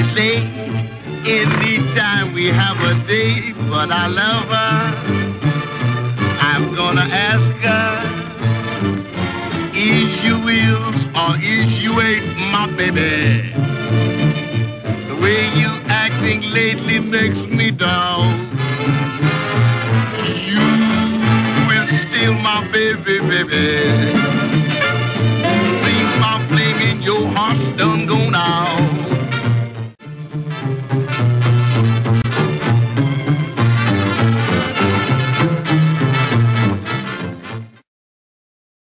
late anytime we have a date, but I love her. I'm gonna ask her, is you is or is you ain't my baby? The way you acting lately makes me down. You is still my baby, baby.